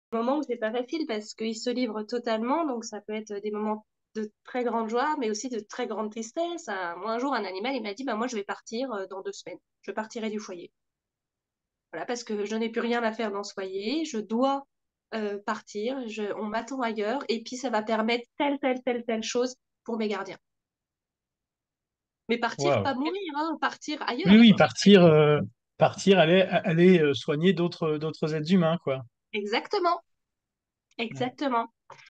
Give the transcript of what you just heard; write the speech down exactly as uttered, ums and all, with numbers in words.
Moments où c'est pas facile parce qu'il se livre totalement, donc ça peut être des moments de très grande joie, mais aussi de très grande tristesse. Un- Moi, un jour, un animal, il m'a dit, bah, moi, je vais partir euh, dans deux semaines. Je partirai du foyer. Voilà, parce que je n'ai plus rien à faire dans ce foyer. Je dois euh, partir. Je, on m'attend ailleurs. Et puis, ça va permettre telle, telle, telle, telle chose pour mes gardiens. Mais partir, Waouh. pas mourir, hein, partir Oui, ailleurs, oui, quoi. partir, euh, partir, aller, aller euh, soigner d'autres, d'autres êtres humains, quoi. Exactement, Ouais. exactement.